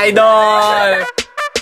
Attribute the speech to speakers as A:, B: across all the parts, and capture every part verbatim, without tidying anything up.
A: idol!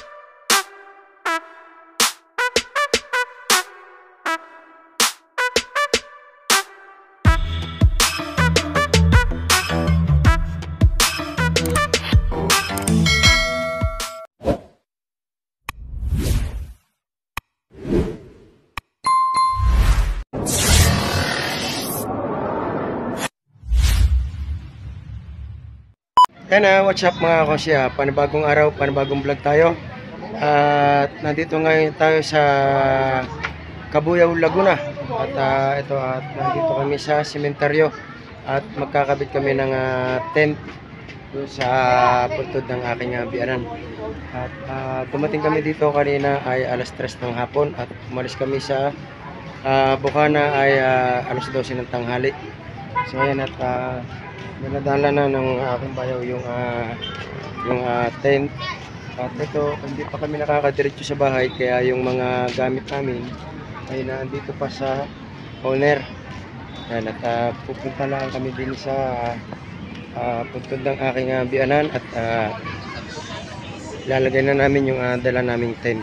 B: Yan na, what's up mga kosya, panibagong araw, panibagong vlog tayo. At uh, nandito ngayon tayo sa Cabuyao, Laguna. At uh, ito, at nandito kami sa sementeryo. At magkakabit kami ng uh, tent sa puntod ng aking uh, biyanan. At uh, dumating kami dito kanina ay alas tres ng hapon. At umalis kami sa uh, Bukana ay uh, alas dose ng tanghali. So yan, at uh, Dinadala na ng aking bayaw yung uh, yung uh, tent. At ito, hindi pa kami nakakadiretso sa bahay, kaya yung mga gamit namin ay nandito pa sa owner. Yan, at uh, pupunta lang kami din sa uh, puntod ng aking uh, biyanan at uh, lalagay na namin yung uh, dala naming tent.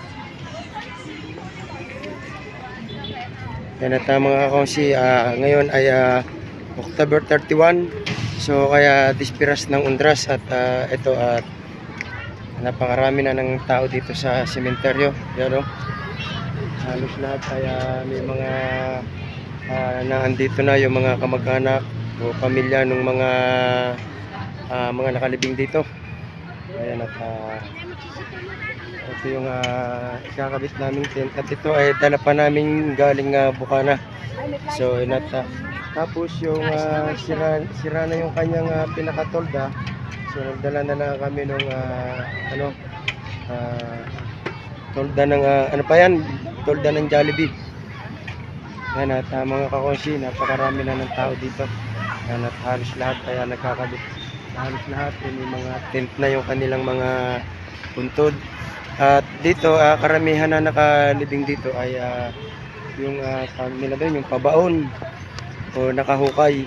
B: Yan, at uh, mga kakonsi, uh, ngayon ay uh, October thirty-one. So kaya dispiras ng Undras at uh, ito at uh, napakarami na ng tao dito sa sementeryo. Yan, no? Halos lahat ay uh, may mga uh, naandito na yung mga kamag-anak o pamilya ng mga uh, mga nakalibing dito. Ayan, at uh, ito yung uh, ikakabit naming tent at ito ay dala pa namin galing uh, Bukana. So inat uh, tapos yung uh, sira, sira na yung kanyang uh, pinakatolda. So nagdala na lang kami ng uh, ano uh, tolda ng uh, ano pa yan, tolda ng Jollibee. Yan, at uh, mga kakonsi, napakarami na ng tao dito. Yan, at halos lahat kaya nagkakabit. Halos lahat yung mga tent na yung kanilang mga puntod. At dito uh, karamihan na nakalibing dito ay uh, yung uh, nila doon yung pabaon o nakahukay.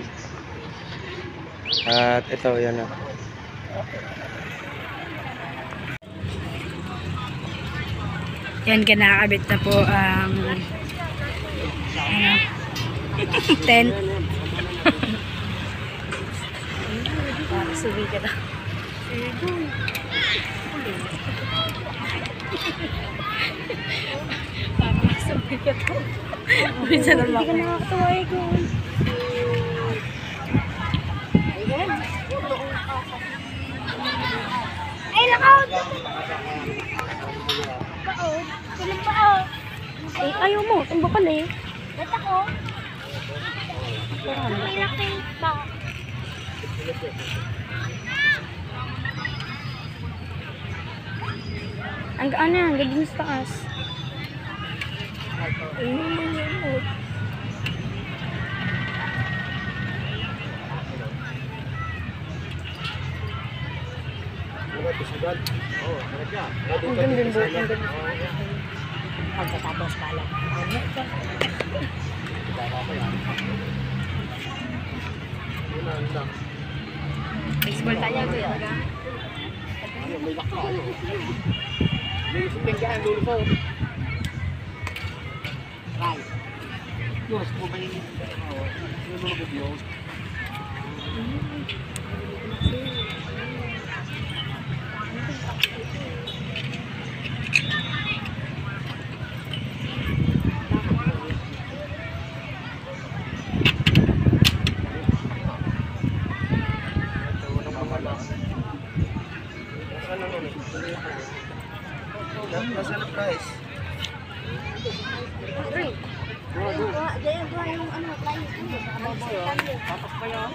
B: At ito, yan na.
C: Yan, kinakabit na po ang ano, tent. Para subi ka na. Para subi ka to. Bisa naman ako. Hindi ka nakakatawa eh ko. Ay, lakaw! Baon? Kulang baon? Ay, ayaw mo. Tumba pa na eh. Ba't ako? May laking ba? Ang ano yan? Gagawin sa taas. Ay, naman yun mo. Ang ganda din boat. Pagkatapos pala. Baseball tayo ito yan. May lakpa. May pinggaan dulo po. Right. Diyos mo ba yung yung mga video?
B: Nasa na price?
C: Drink. Diyan ba yung ano, tayo.
B: Tapos pa yun?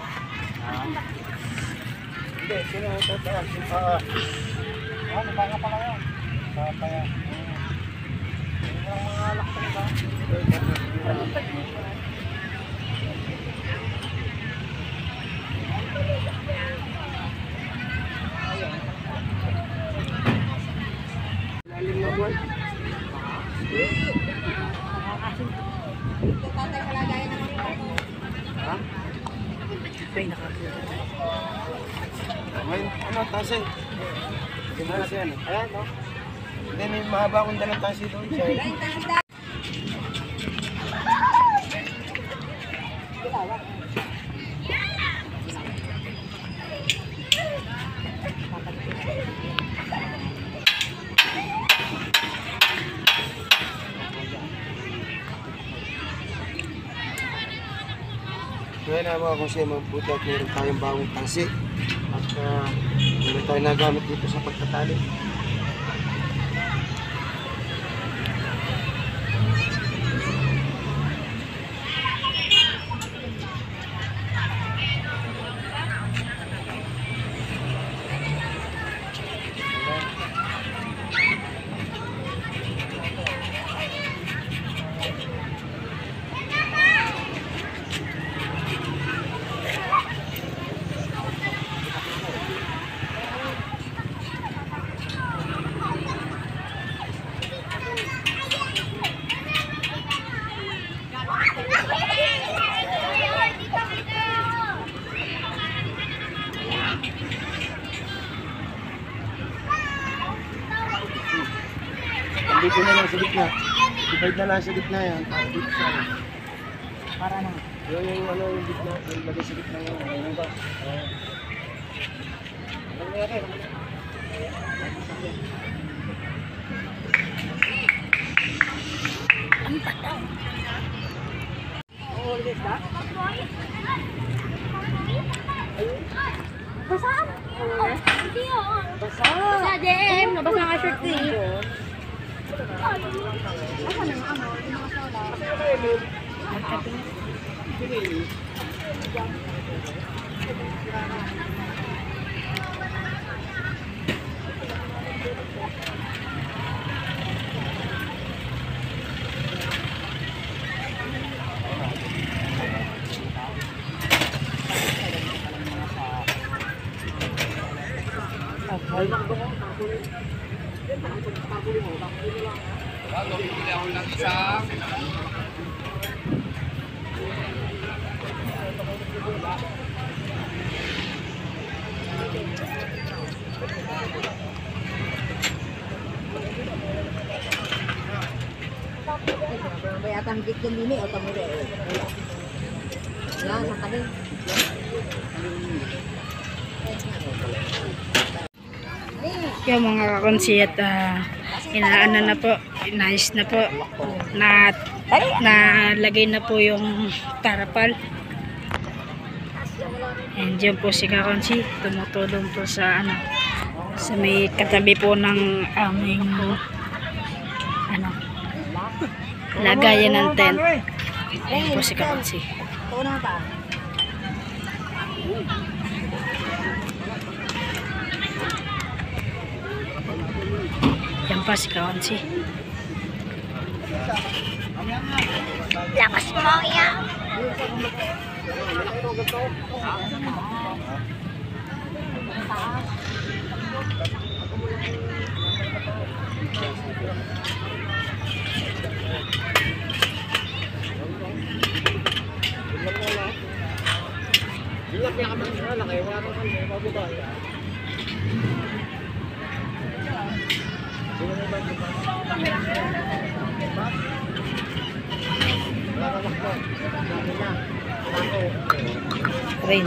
B: Hindi, sino ito taas? Ano, baka pala yun? Baka pa yan. Yung mga laksan ba? Lalim na buwan. Ha? Ay, nakakuha. Ngayon, ano, tasin? Tingnan natin. Ayan, no? Hindi, may mahaba akong dalang tasi doon. Ngayon na mga kung siya magbuti at meron tayong bagong tangsi at uh, meron tayo nagamit dito sa pagtatali. Dito na lang sa gitna. Divide na lang sa gitna yan. Para dito sa ano. Para na. Yung yung ano yung gitna. Yung lagay sa gitna yung ano ba? Ano na yan?
C: Ang pataw.
A: Oo, ulit ka?
C: Basaan? Oh, hindi yun.
A: Basa.
C: Basa, J M. Nabasa nga shirt ko eh.
A: Bayatan gitkin ini atau mure. Ya, sakali.
C: Yung mga kakonsi at uh, inaano na po, inayos na po, na nalagay na po yung tarapal. And yun po si kakonsi, tumutulong po sa ano, sa may katabi po ng aming ano, lagayan ng tent. Ayan po si kakonsi.
A: Ito na ba?
C: Yan pa si kakonsi. Lakas mo yan! Rain.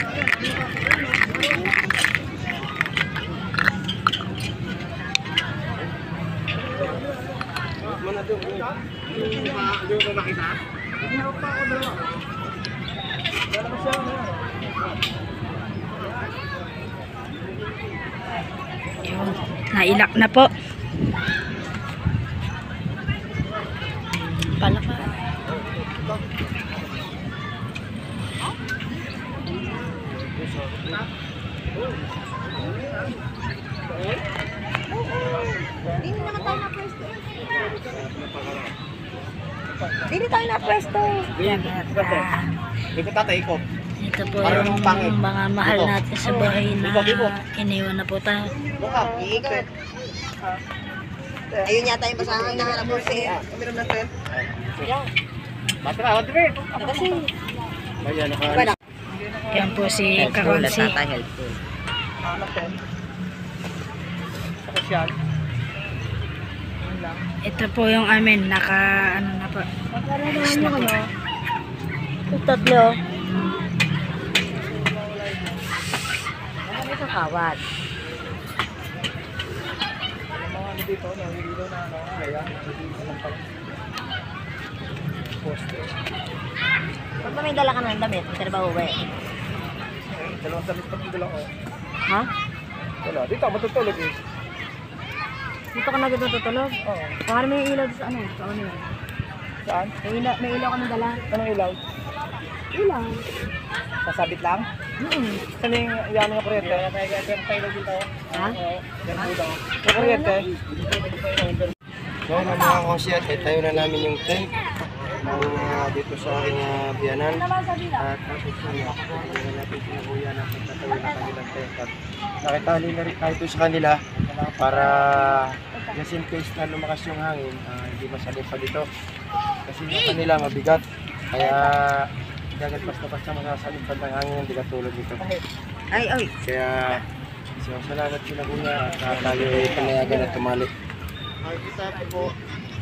B: Mana tuh? Yung pa makita?
C: Yun, nailak na po. Palaka.
A: Dini naman tayo na pwesto. Dini tayo na pwesto.
C: Yan at ah,
B: Ikot tatay, ikot.
C: ito po
B: Parang
C: yung
B: pangit.
C: mga mahal
B: Ito.
C: natin sa bahay na
B: Ito, ito.
C: iniwan na po tayo.
B: Buka, iikot.
A: Ayun yata yung basahan na hanap mo si.
B: Uminom ng tent. Basta na, wala rin.
A: Kasi.
B: Ayan, naka...
C: Yan po si Kakonsi.
A: helpful.
B: sa kasyal.
C: Ito po yung amin, naka, ano na po. Alis na po.
A: Tatlo. Ano sa kawad?
B: Mga dito, no, hindi daw na, ano, kaya, poste.
A: Pag may dala ka ng damit, hindi ba uwi?
B: Dalawang damit pa dito lang, oh.
A: Ha?
B: Wala, dito ako matutulog eh.
A: Dito ka na dito tutulog?
B: Oo.
A: Baka may ilaw sa ano? Sa ano yun?
B: Saan?
A: May ilaw, may ilaw ka na dala?
B: Anong ilaw?
A: Ilaw.
B: Sasabit lang?
A: Mm.
B: Saan yung iyan ng kuryente?
A: Ha?
B: Yung kuryente? So, na mga konsyat, eh, tayo na namin yung tent ng, uh, dito sa aking uh, biyanan. At tapos na natin natin sinukuya na pagtatayo ng kanilang tent. At nakitali na rin tayo sa kanila para just in case na lumakas yung hangin, uh, hindi masalip pa dito. Kasi yung kanila mabigat. Kaya hindi agad basta-basta masasalipad ng hangin, hindi katulad dito.
A: Ay, ay.
B: Kaya so, salamat sila kuya at uh, tayo ay panayagan at tumali. Ay, kita po.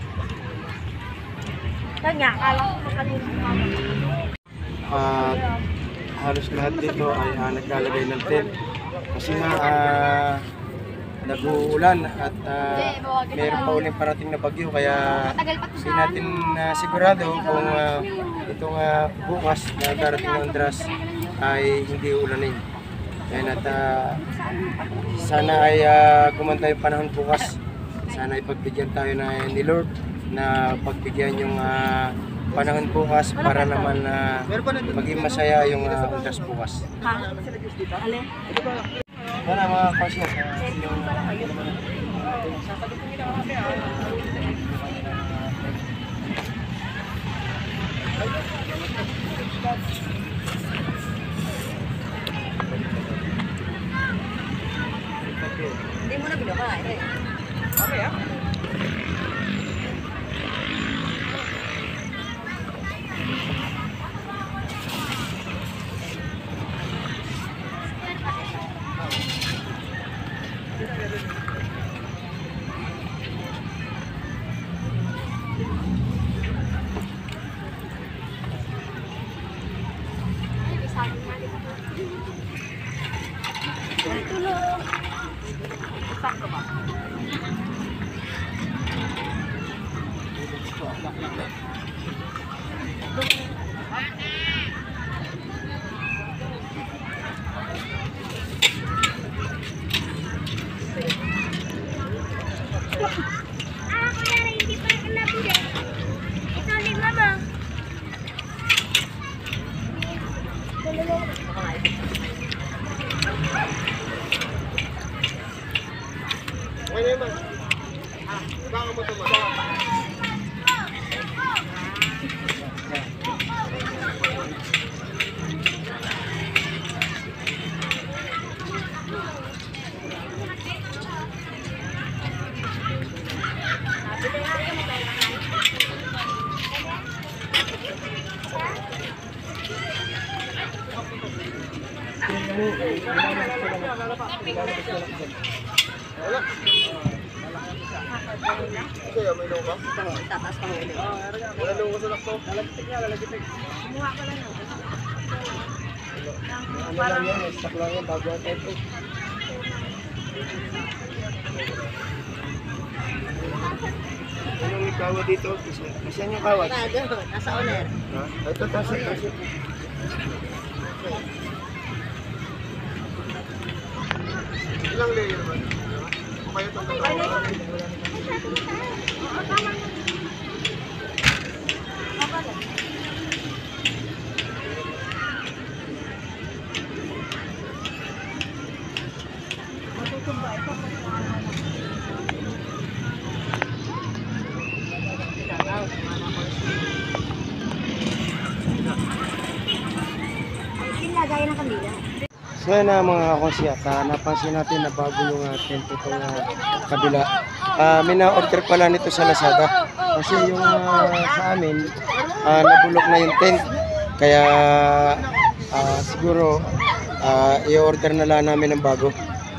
A: Kanya, kala ko kanina.
B: At halos lahat dito ay uh, naglalagay ng tent. Kasi nga uh, nag-uulan at uh, mayroon pa uling parating na bagyo kaya hindi natin uh, sigurado kung uh, itong uh, bukas na darating ng Andras ay hindi ulanin. Ayan, at uh, sana ay uh, gumanda yung panahon bukas. Sana ay pagbigyan tayo na ni Lord na pagbigyan yung uh, panahon bukas para naman uh, maging masaya yung uh, Andras bukas.
A: Ha? Alin?
B: Wala mga kasyat. Yung
A: Hindi mo na binuka. Eh.
B: okay ah. Kaya may lupa?
A: Tataas pa ulit.
B: Wala lupa sa lakto. Lalagipik niya, lalagipik.
A: Kumuha ko lang.
B: Ano lang yan, stock lang yan, bago ang tempo. Anong kawa dito? Kasi yung kawat?
A: Ah, doon. Nasa owner.
B: Ha? Ito, tasa, tasa. Ilang layer ba? O kaya itong dalawa?
A: Pinagaya ng kanila.
B: So yan na mga kakonsyat, uh, napansin natin na bago yung uh, tent itong uh, kabila. Uh, may na-order pala nito sa Lazada. Kasi yung uh, sa amin, uh, nabulok na yung tent. Kaya uh, siguro uh, i-order na lang namin ng bago.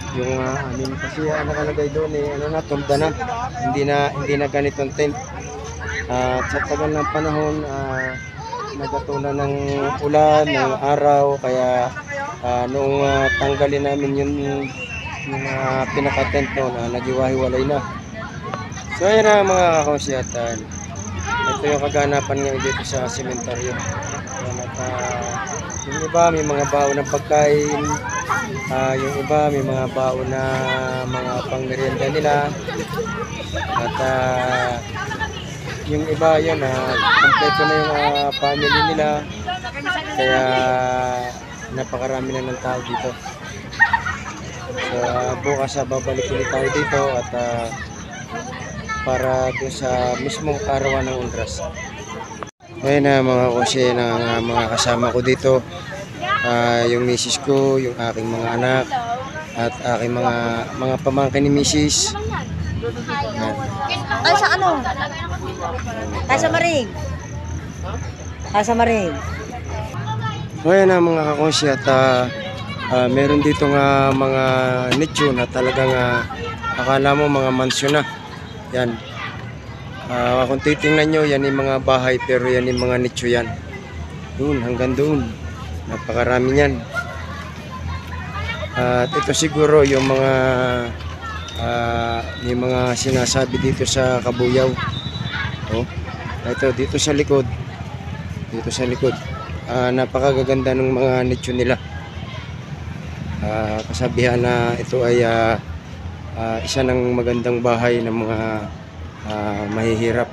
B: Yung uh, anim kasi uh, nakalagay doon eh, ano na, tumda na. Hindi na, hindi na ganitong tent. Uh, sa tagal ng panahon, uh, nagkatulan ng ulan, ng araw, kaya uh, noong uh, tanggalin namin yung, yung uh, pinaka-tent noon, uh, nagiwahiwalay na. So ayan na mga kakonsi at uh, ito yung kaganapan ngayon dito sa sementeryo. At uh, yung iba may mga baon ng pagkain, uh, yung iba may mga baon na mga pangmerienda nila. At uh, yung iba yun, uh, kompleto na yung uh, family nila. Kaya napakarami na ng tao dito. So uh, bukas uh, babalik ulit tayo dito at uh, para doon sa mismong karawan ng Undras. Ayun na mga kose ng uh, mga kasama ko dito. Uh, yung misis ko, yung aking mga anak, at aking mga mga pamangkin ni misis. Yan.
A: Ay, sa ano? Ay, sa Maring. Ay, sa Maring.
B: Ayun na mga kakonsi at uh, uh, meron dito nga mga nicho na talagang uh, akala mo mga mansyon na. Yan. Uh, kung titingnan nyo, yan yung mga bahay pero yan yung mga nicho yan. Doon, hanggang doon. Napakarami yan. Uh, at ito siguro yung mga uh, yung mga sinasabi dito sa Kabuyaw. Oh, ito dito sa likod. Dito sa likod. Uh, napakagaganda ng mga nicho nila. Uh, kasabihan na ito ay uh, uh, isa ng magandang bahay ng mga uh, mahihirap.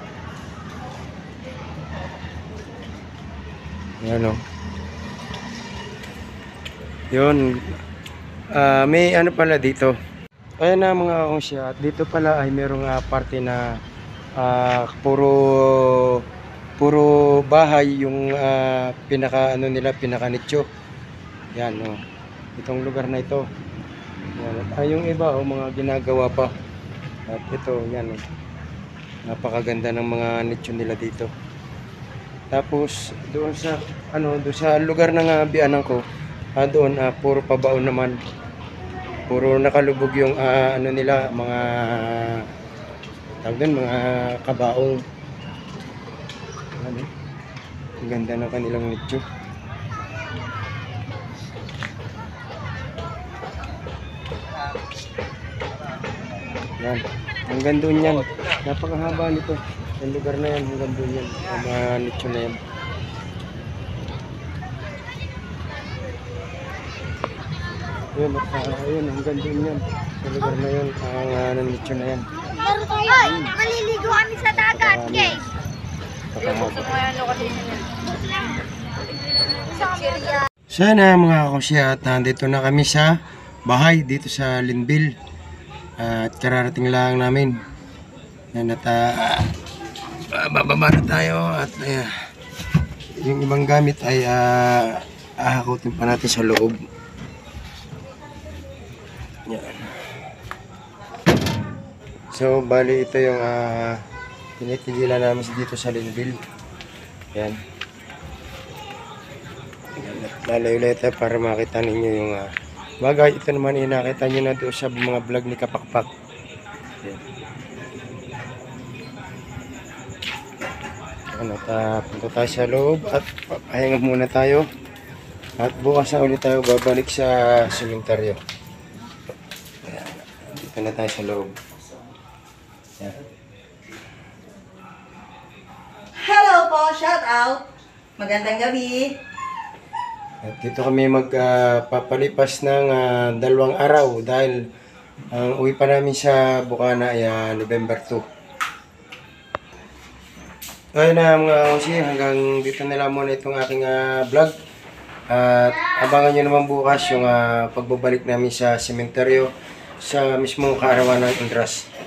B: Yan o. Yun. Uh, may ano pala dito. Ayan na mga konsya. At dito pala ay merong uh, parte na uh, puro puro bahay yung uh, pinaka ano nila, pinaka nicho. Yan o. Itong lugar na ito. Yan. At ay, yung iba o mga ginagawa pa. At ito, yan o. Napakaganda ng mga nicho nila dito. Tapos doon sa ano, doon sa lugar ng uh, bianan ko, ah, doon uh, puro pabaon naman. Puro nakalubog yung uh, ano nila, mga tawag doon, mga kabaong. Ano? Ang ganda ng kanilang nicho. Yan. Hanggang doon yan. Napakahaba nito. Yung lugar na yan, hanggang doon yan. Ang mga nicho na yan. Yun, at uh, yun, hanggang doon yan. Sa lugar na yun, ang uh, nicho na yan.
D: Laro tayo. Ay, maliligo kami sa dagat, guys.
B: Napakahaba. So yan na mga kakusya, at nandito na kami sa bahay dito sa Linville. Uh, at kararating lang namin. Yan at uh, bababa na tayo at uh, yung ibang gamit ay uh, ahakutin pa natin sa loob. Yan. So bali ito yung uh, tinitigilan namin dito sa Linville. Yan. Lalayo tayo para makita ninyo yung uh, bagay. Ito naman inakita nyo na doon sa mga vlog ni Kapakpak. Yan. Ano, ta, punta tayo sa loob at papahinga muna tayo. At bukas na ulit tayo babalik sa sementeryo. Ayan. Dito na tayo sa loob. Ayan.
A: Hello po, shout out. Magandang gabi.
B: At dito kami magpapalipas uh, ng uh, dalawang araw dahil ang uwi pa namin sa Bukana ay uh, November two. Ayun na mga kasi hanggang dito na lang muna itong aking uh, vlog. At uh, abangan nyo naman bukas yung uh, pagbabalik namin sa sementeryo sa mismong kaarawan ng Undras.